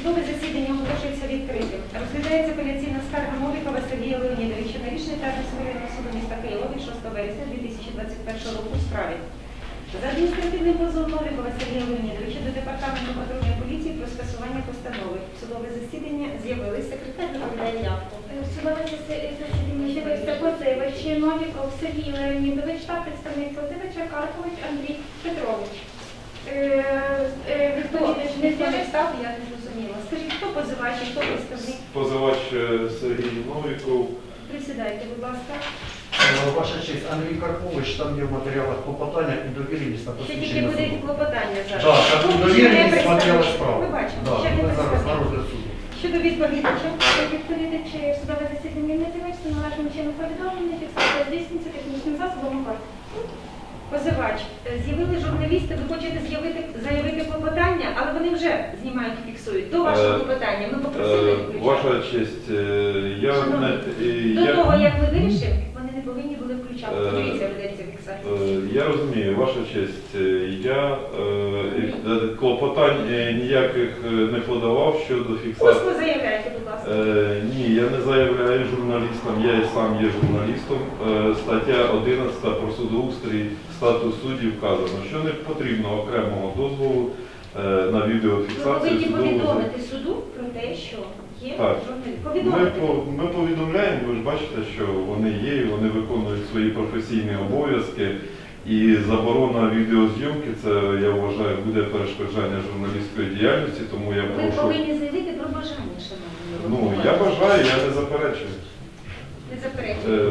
Судове засідання оголошується відкритим. Розглядається апеляційна скарга Новікова Сергія Леонідовича на рішення Татарського суду міста Києва від 6 вересня 2021 року у справі. За адміністративним позовом Новікова Сергія Леонідовича до Департаменту патрульної поліції про скасування постанови. Судове засідання з'явилися. Секретар доповідає явку. Судове засідання з'явився позивач Новіков Сергій Леонідович та представник позивача Карпович Андрій Петрович. Відповідач не став, я не зрозуміла. Скажіть, хто позивач і хто представник? Позивач Сергій Новіков. Присідайте, будь ласка. Ваша честь, Андрій Карпович, там є в матеріалах клопотання і довіреність на Ще тільки посвідчення буде суду. клопотання зараз. Так, так, довіреність матеріалу справи. Ми бачимо, Так, ще не ми зараз на представник. розгляд суду. Щодо відповідача, Відповідач судове засідання не з'явився, належним чином повідомлення, фіксація здійснюється технічним засобом ОКАР. позивач, з'явили журналісти, ви хочете заявити клопотання, але вони вже знімають і фіксують. До вашого клопотання ми попросили відключати. Ваша честь, я До того, як ви вирішили, вони не повинні були включати. Дивіться, ведеться фіксація. Я розумію, ваша честь, я клопотань ніяких не подавав щодо фіксації. Усно заявляйте, будь ласка. Ні, я не заявляю журналістам, я і сам є журналістом. Стаття 11 про судоустрій, статус суддів вказано, що не потрібно окремого дозволу на Ви відеофіксацію повинні судового. повідомити суду про те, що є Так. журналіст. Повідомити. Ми повідомляємо, ви ж бачите, що вони є, і вони виконують свої професійні обов'язки. І заборона відеозйомки, це, я вважаю, буде перешкоджання журналістської діяльності, тому я Ви прошу... повинні заявити про бажання, шановні. Ну, я бажаю, я не заперечую. Не заперечуйте.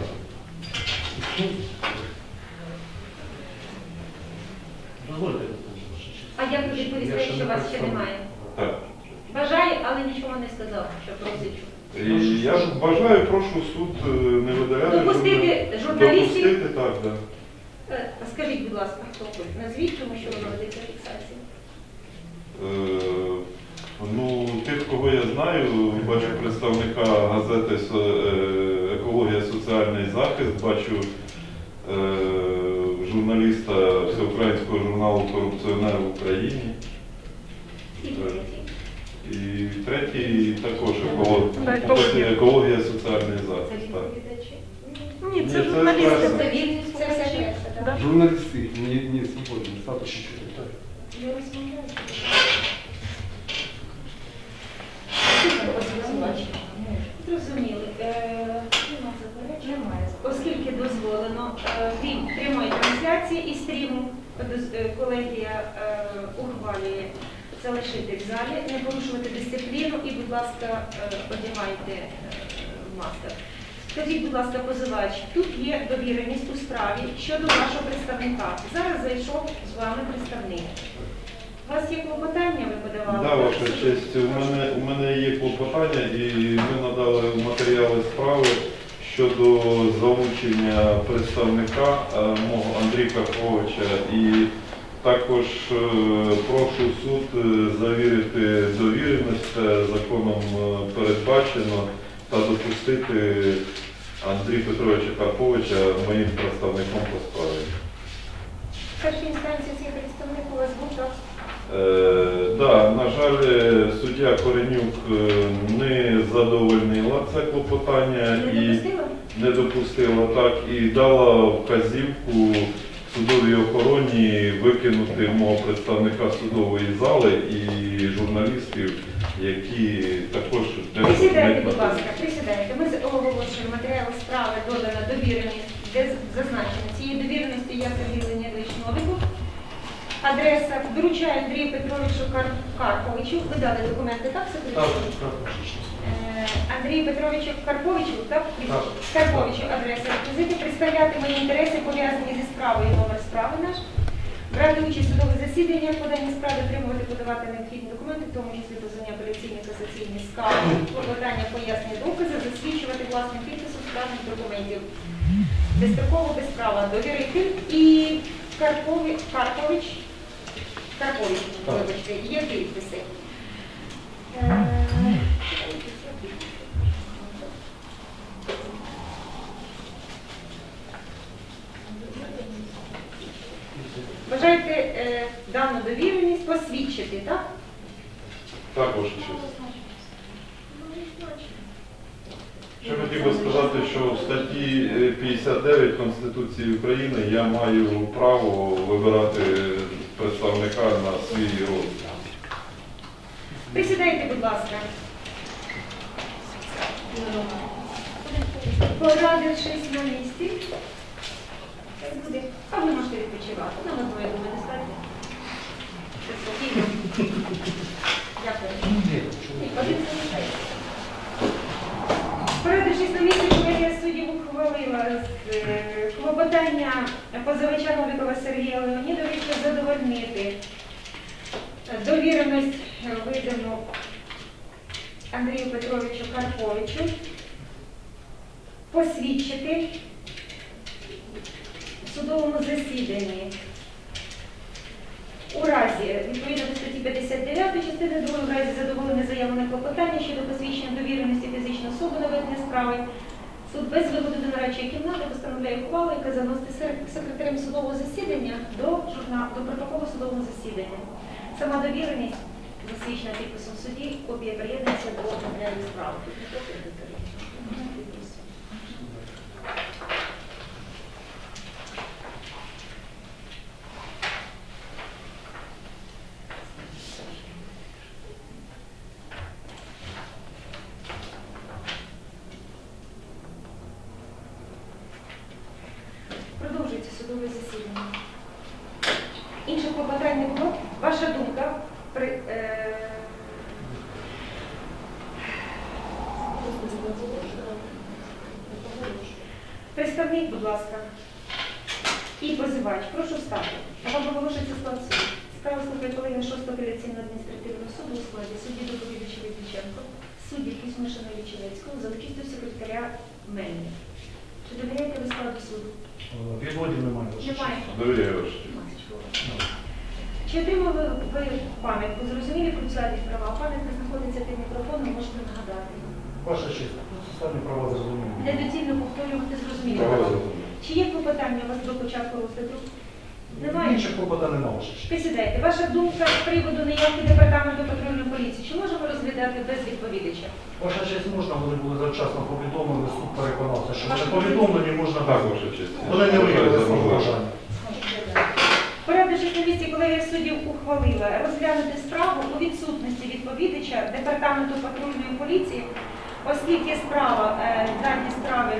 Дозвольте. А як ви відповісте, що вас ще немає? Так. Бажає, але нічого не сказав, що просить. І я бажаю, прошу суд не видаляти... Допустити журналістів. Допустити, так, так. Скажіть, будь ласка, хто ви? Назвіть, тому що ви ведеться фіксація. Ну, тих, кого я знаю, бачу представника газети «Екологія. Соціальний захист», бачу журналіста всеукраїнського журналу «Корупціонер в Україні». І третій. І третій також «Екологія. Соціальний Це захист». так. відповідачі. Ні, Ні, це це журналісти. преса. Це вільність, це все преса, так? Журналисты не свободны, статус чуть-чуть. Ви розмовляєте? Зрозуміли. Немає. Оскільки дозволено, крім прямої трансляції і стріму, колегія ухвалює залишити в залі, не порушувати дисципліну і, будь ласка, одягайте маски. Скажіть, будь ласка, позивач, тут є довіреність у справі щодо вашого представника. Зараз зайшов з вами представник. У вас є клопотання, ви подавали? Да, ваша честь, у мене є клопотання, і ми надали матеріали справи щодо залучення представника мого Андрія Карповича. І також прошу суд завірити довіреність, це законом передбачено, та допустити Андрія Петровича Карповича моїм представником по справі. В першій інстанції цей представник у вас був, так? Да, на жаль, суддя Коренюк не задовольнила це клопотання і не допустила так, і дала вказівку судовій охороні викинути мого представника судової зали і журналістів, які також... Присідайте, будь ласка, присідайте. Ми оголошуємо матеріали справи, додана довіреність, де зазначено цієї довіреності я Сергій Леонідович Новіков. Адреса доручаю Андрію Петровичу Карповичу. Ви дали документи, так? Так, Андрію Петровичу Карповичу, так? Карповичу адреса реквізити, представляти мої інтереси, пов'язані зі справою, номер справи наш, брати участь у судових засіданнях, подані справи, отримувати, подавати необхідні документи, в тому числі позовні апеляційні, касаційні скарги, клопотання, пояснення докази, засвідчувати власним підписом справних документів. Безстроково, без права довірити. І Карпович, вибачте, є підписи. Бажаєте дану довіреність посвідчити, так? Так, ваша честь. Ще хотів би сказати, що в статті 59 Конституції України я маю право вибирати представника на свій розгляд. Присідайте, будь ласка. Порадившись на місці. Так буде. А ви можете відпочивати. Нам одної думаю, достатньо. Все спокійно. Дякую. Ні, один залишається. Порадившись на місці, колегія суддів ухвалила клопотання позивача Новікова Сергія Леонідовича задовольнити довіреність видану Андрію Петровичу Карповичу, посвідчити в судовому засіданні у разі, відповідно до статті 59 частини 2, в разі задоволення заяви на клопотання щодо посвідчення довіреності фізичної особи на ведення справи, суд без виходу до нарадчої кімнати постановляє ухвалу, яка заносить секретарем судового засідання до протоколу судового засідання. Сама довіреність засвідчена підписом судді, копія приєднується до матеріалів справи. Продовжується судове засідання. Інших клопотань не було. Ваша думка Представник, будь ласка, і позивач. Прошу встати. Вам оголошується склад суду. Справа слухає колеги 6-го апеляційного адміністративного суду у складі судді доповідача Вітвіченко, судді Кузьмишина Вічевецького, за участю секретаря Мельник. Чи довіряєте ви складу суду? Відводів немає. Немає. Довіряю, ваша честь. Чи отримали ви пам'ятку? Зрозумілі процесуальні права? Пам'ятка знаходиться під мікрофоном, можете нагадати. Ваша честь, процесуальні права зрозумілі. Недоцільно повторювати зрозумілі Права права. зрозумілі. Чи є клопотання у вас до початку розгляду? Немає? Інших клопотань немає, ваша честь. Присідайте. Ваша думка з приводу неявки департаменту патрульної поліції, чи можемо розглядати без відповідача? Ваша честь, можна, вони були завчасно повідомлені, суд переконався, що Ваша вони повідомлені, можна Так, ваша честь. Вони не виявили Вважаю за свого можливе. бажання. Порадившись на місці, колегія суддів ухвалила розглянути справу у відсутності відповідача департаменту патрульної поліції, оскільки справа, дані справи,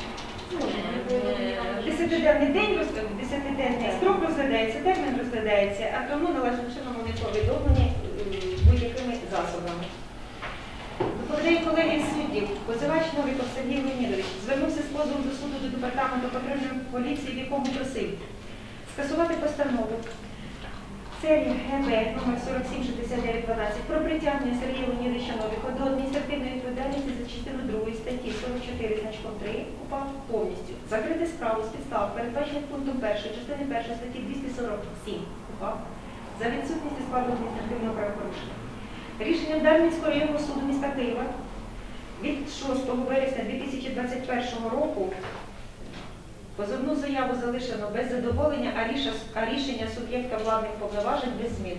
10-денний день, 10-денний строк розглядається, термін розглядається, а тому належним чином вони повідомлені будь-якими засобами. Доповідає колегія суддів, позивач Новіков Сергій Леонідович звернувся з позовом до суду до департаменту патрульної поліції, в якому просив скасувати постанову серії ГБ номер 476912 про притягнення Сергія Леонідовича Новікова до адміністративної відповідальності за частину 2 статті 44 значком 3 УПА повністю. Закрити справу з підстав, передбачених пунктом 1 частини 1 статті 247 УПА за відсутністю складу адміністративного правопорушення. Рішенням Дарницького районного суду міста Києва від 6 вересня 2021 року позовну заяву залишено без задоволення, а рішення суб'єкта владних повноважень без змін.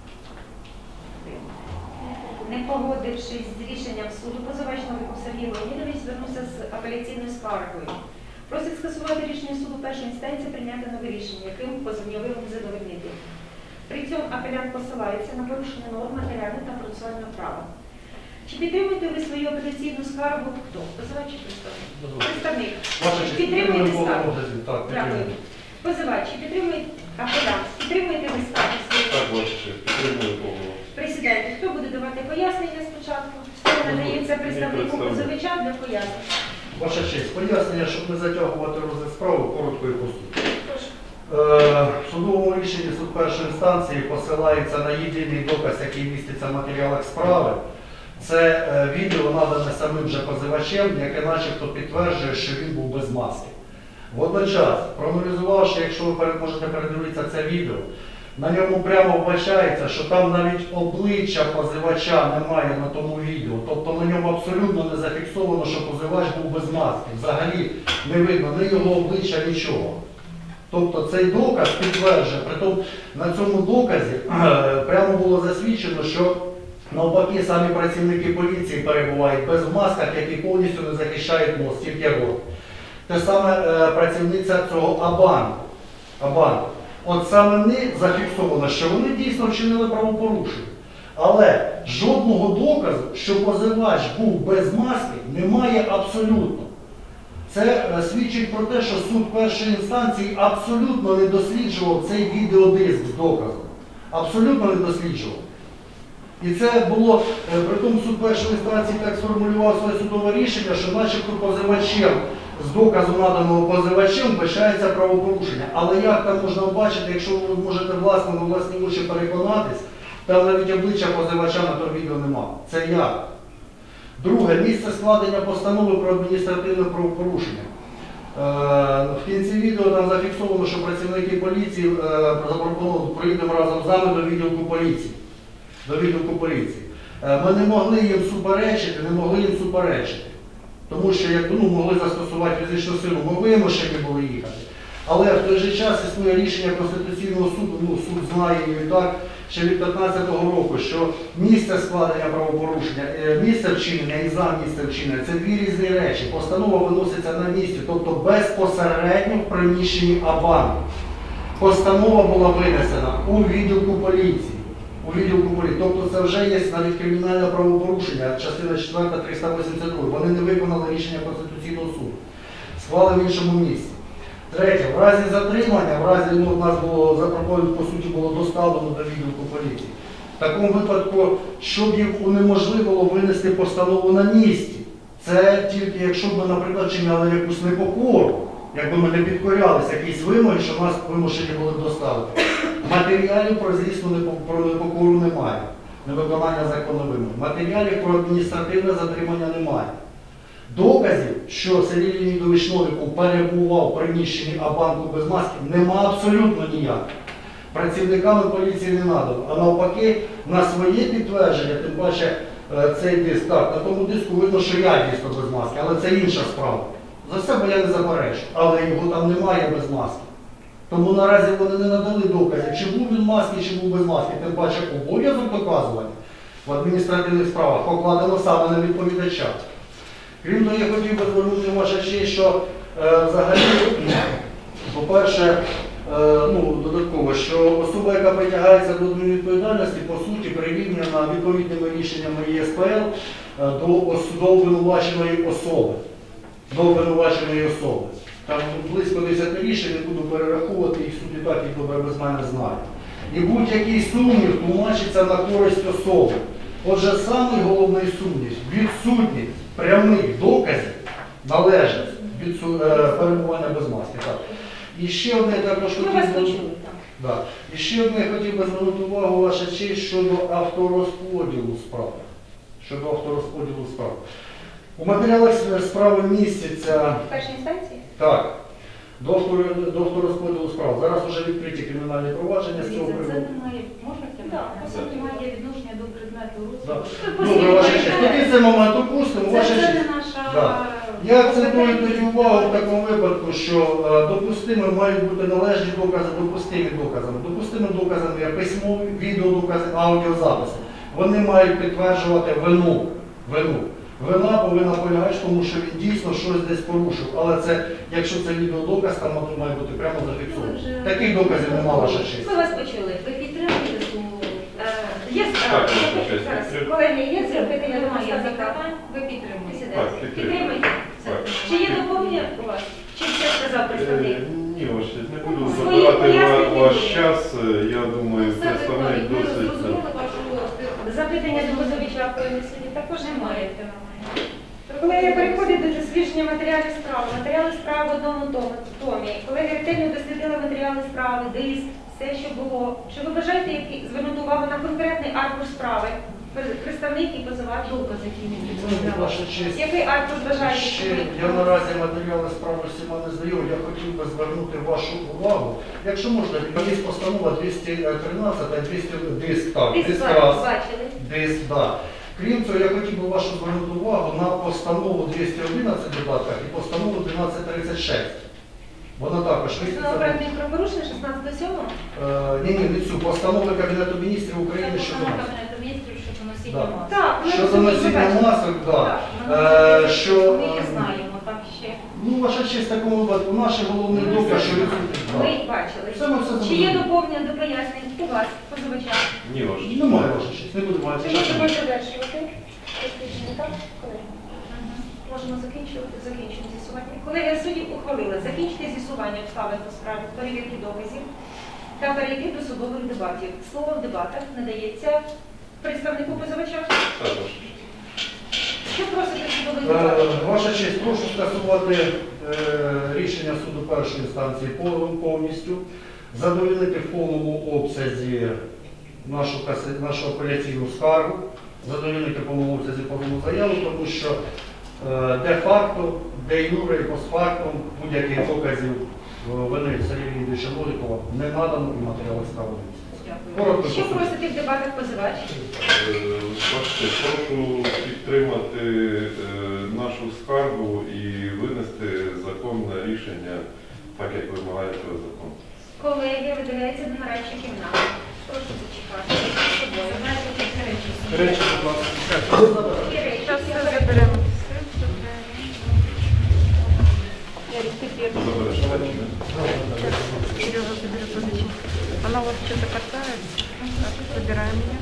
Не погодившись з рішенням суду, позивач Новіков Сергій Леонідович звернувся з апеляційною скаргою. Просить скасувати рішення суду першої інстанції, прийняти нове рішення, яким позовнявилим задовольнити. При цьому апелянт посилається на порушення норм матеріального та процесуального права. Чи підтримуєте ви свою апеляційну скаргу? Хто? Позивач чи представник? Представник. Ваша Чи честь, підтримуєте підтримуємо скаргу? повному розгляді. Так, Дякую. підтримуємо. Позивач, чи підтримуєте апелянт? Підтримуєте ви скаргу свою? Так, ваша честь. Підтримую повного. Присідайте. Хто буде давати пояснення спочатку? Слово надається представнику представник. позивача для пояснень. Ваша честь, пояснення, щоб не затягувати розгляд справи, коротко і по суті. В судовому рішенні суд першої інстанції посилається на єдиний доказ, який міститься в матеріалах справи. Це відео надане самим же позивачем, яке начебто підтверджує, що він був без маски. Водночас, проаналізувавши, якщо ви можете передивитися це відео, на ньому прямо вбачається, що там навіть обличчя позивача немає на тому відео. Тобто на ньому абсолютно не зафіксовано, що позивач був без маски. Взагалі не видно ні його обличчя, нічого. Тобто цей доказ підтверджує, притом на цьому доказі прямо було засвідчено, що Навпаки, самі працівники поліції перебувають без масках, які повністю не захищають нос, тільки рот. Те саме працівниця цього Абанку. От саме в них зафіксовано, що вони дійсно вчинили правопорушення. Але жодного доказу, що позивач був без маски, немає абсолютно. Це свідчить про те, що суд першої інстанції абсолютно не досліджував цей відеодиск з доказом. Абсолютно не досліджував. І це було, при тому суд першої інстанції так сформулював своє судове рішення, що начебто позивачем, з доказу наданого позивачем, вбачається правопорушення. Але як там можна бачити, якщо ви можете на власні очі переконатись, там навіть обличчя позивача на тому відео немає. Це як? Друге, місце складення постанови про адміністративне правопорушення. В кінці відео там зафіксовано, що працівники поліції запропонували, проїдемо разом з нами до відділку поліції. Ми не могли їм суперечити, тому що могли застосувати фізичну силу, ми вимушені були їхати. Але в той же час існує рішення Конституційного суду, суд знає і так, ще від 15-го року, що місце складення правопорушення, місце вчинення і за місце вчинення – це дві різні речі. Постанова виноситься на місці, тобто безпосередньо в приміщенні Абанку. Постанова була винесена у відділку поліції. Тобто це вже є навіть кримінальне правопорушення, частина 4, 382. Вони не виконали рішення Конституційного суду. Склали в іншому місці. Третє, в разі затримання, нас було запропоновано, по суті, було доставлено до відділку поліції. В такому випадку, щоб їм унеможливило винести постанову на місці, це тільки якщо б ми, наприклад, чиняли якусь непокору, якби ми не підкорялися якісь вимоги, що нас вимушені були б доставити. Матеріалів про злісну непокору немає, невиконання закону вимог. Матеріалів про адміністративне затримання немає. Доказів, що Сергій Леонідович Новіков перебував в приміщенні Абанку без маски, нема абсолютно ніяких. Працівниками поліції не надано. А навпаки, на своє підтвердження, тим паче цей диск, так, на тому диску видно, що я дійсно без маски, але це інша справа. За себе я не заперечу, але його там немає без маски. Тому наразі вони не надали доказів, чи був він в масці, чи був без маски. Тим паче обов'язок доказування в адміністративних справах покладено саме на відповідача. Крім того, я хотів би звернути вашу честь, що взагалі, по-перше, додатково, що особа, яка притягається до адмінвідповідальності, по суті, прирівняна відповідними рішеннями ЄСПЛ до обвинуваченої особи. Там близько 10 рішень, не буду перераховувати, їх суд і так їх добре без мене знає. І будь-який сумнів тлумачиться на користь особи. Отже, самий головний сумнів – відсутність прямих доказів належить від перебування без маски. Так. І ще одне також хотів би звернути увагу ваша честь щодо авторозподілу справ. У матеріалах справи містяться... Першій інстанції? Так. До авторозподілу справ. Зараз вже відкриті кримінальні провадження з цього приводу. Це можна це має відношення до предмету розгляду. Добре, ваша честь. Тоді цей момент опустимо. Ваша Це честь. не наша... Я акцентую тоді увагу в такому випадку, що допустимими мають бути належні докази, допустимі доказами. Допустимими доказами є письмові, відеодокази, аудіозаписи. Вони мають підтверджувати вину. Вина повинна полягати в тому, що він дійсно щось десь порушив. Але це, якщо це відеодоказ, там має бути прямо зафіксовано. Таких доказів нема, ваша честь. Ми вас почули. Ви підтримуєте суму? Є Так, зараз. Колеги, є запитання до Немає запитань? запитань, ви підтримуєте. Так, підтримуємо. Підтримуєте? Так. Чи є доповнення у вас? Чи все сказав представник? Ні, ваше, не буду Свої забирати пояснення ваш буде. час. Я думаю, Все представник виходить. Ми досить... зрозуміли вашу Запитання до позовіча в суді також немає. немає. Колеги, переходять до дослідження матеріалів справи. Матеріали справи в одному томі. Колеги ретельно дослідили матеріали справи, диск, все, що було. Чи ви бажаєте звернути увагу на конкретний аркуш справи? Представник і позивач? Доказ, який не Ваша честь. Який аркуш бажаєте? Я наразі матеріали справи всіма не знайомий. Я хотів би звернути вашу увагу. Якщо можна, є постанова 213, диск раз. Бачили. Диск, так. Крім цього, я хотів би вашу звернути увагу на постанову 211 додатках і постанову 1236. Вона також Постанова про адмінправопорушення 16.07? Ні, не цю. Постанову Кабінету міністрів України щодо нас. Кабінету міністрів, щоб носіння Да. масок. Так, ми Щодо розуміємо, носіння бачите. масок, так. Так, Що, Ми їх знаємо, там ще. ну, ваша честь, в такому випадку, наше головне доказ, що відсутність. Ви їх бачили. Це ми все Чи є зробили. доповнення до пояснень у вас, позивача? Ні, ваш. Немає, ваша честь, не будемо мати Чи часу. можемо завершувати? Дослідження, так, колеги? Можемо закінчувати, закінчимо з'ясування. Колегія суддів ухвалила закінчити з'ясування обставин по справі, перевірки доказів та перейти до судових дебатів. Слово в дебатах надається представнику позивача. Так, ваш. Що просите судових дебатів? Ваша честь, прошу скасувати рішення суду першої інстанції повністю, задовольнити в повному обсязі нашу апеляційну скаргу, задовольнити в повному обсязі позовну заяву, тому що де-факто, де-юре і постфактум будь-яких доказів вини Сергія Леонідовича Новікова не надано і матеріали справи. Коротко, Що по суті. просите в дебатах позивач? Бачите, прошу підтримати нашу скаргу і винести законне рішення, так як вимагає цього закон. Колегія виділяється до нарадчої кімнати. Прошу зачекати. З собою. Знаєте, які речі? Речі, будь ласка. Які речі? Зараз все заберемо. Забереш речі, Сережа, забери позичи. Она у вас что-то касается. Забираем ее.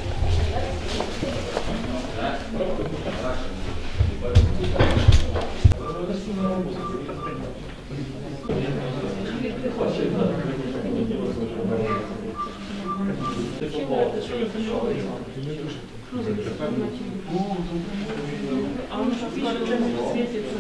А он что скоро светится.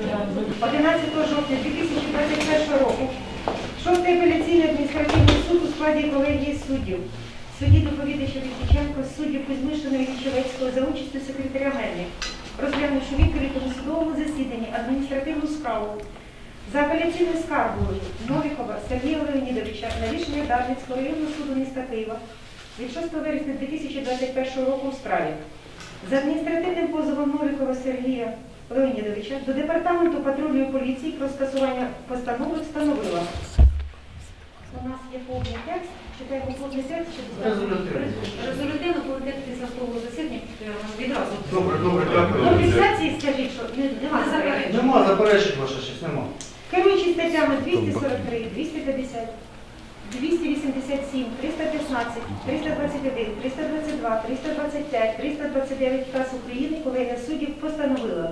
11 жовтня 2021 року Шостий апеляційний адміністративний суд у складі колегії суддів. Судді доповідача Вітіченко, судді Кузьмишина і Вічовецького за участю секретаря Мельник, розглянувши у відкритому судовому засіданні адміністративну справу за апеляційною скаргою Новікова Сергія Леонідовича на рішення Дарницького районного суду міста Києва від 6 вересня 2021 року у справі. За адміністративним позовом Новікова Сергія Леонідовича до Департаменту патрульної поліції про скасування постанови встановила. У нас є повний текст, читаємо повний текст, чи резолютивно повний текст після судового засідання відразу. Добре, дякую. До фіксації скажіть, що немає заперечень. Нема заперечень, ваша честь, нема. Керуючи статтями 243, 250, 287, 315, 321, 322, 325, 329 КАС України колегія суддів постановила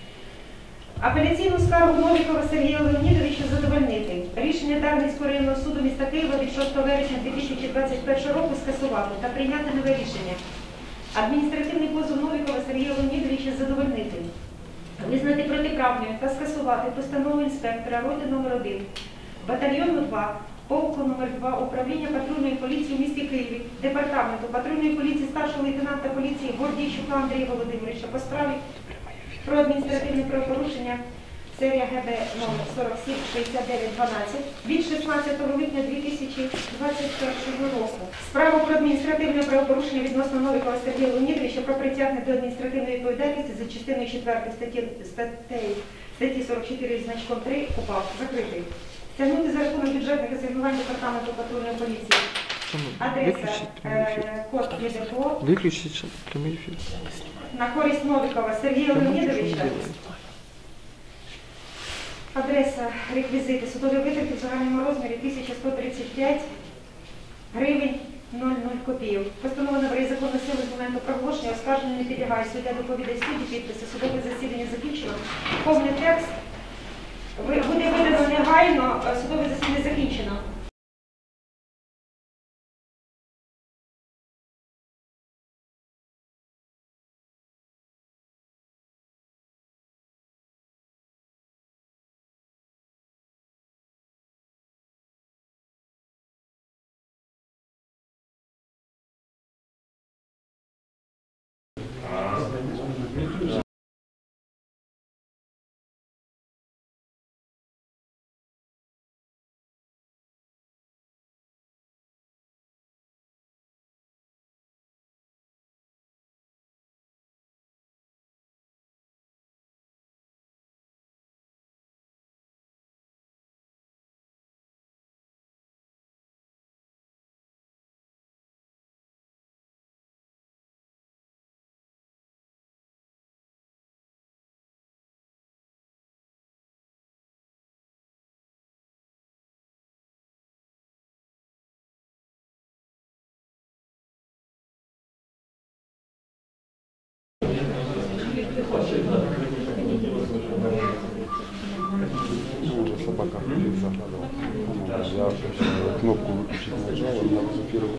апеляційну скаргу Новікова Сергія Леонідовича задовольнити. Рішення Дарницького районного суду міста Києва від 6 вересня 2021 року скасувати та прийняти нове рішення. Адміністративний позов Новікова Сергія Леонідовича задовольнити. Визнати протиправною та скасувати постанову інспектора роти номер 1 батальйону 2 полку номер 2 управління патрульної поліції в місті Києві, департаменту патрульної поліції старшого лейтенанта поліції Гордійчука Андрія Володимировича по справі про адміністративне правопорушення серія ГБ номер 476912 від 16 липня 2021 року. Справу про адміністративне правопорушення відносно Новікова Сергія Леонідовича про притягнення до адміністративної відповідальності за частиною 4 статті 44 зі значком 3 КУПАП закритий. Стягнути за рахунок бюджетних асигнувань департаменту патрульної поліції. Адреса, код ЄДПО. Виключить прямий ефір. На користь Новікова Сергія Леонідовича. Адреса, реквізити, судові витрати в загальному розмірі 1135 гривень 00 копійок. Постанова набере законної сили з моменту проголошення, оскарження не підлягає. Суддя доповідає судді, підписи, судове засідання закінчено. Повний текст буде видано негайно, судове засідання закінчено. как фиксатор. Я кнопку выключить нажал, она разблокировала.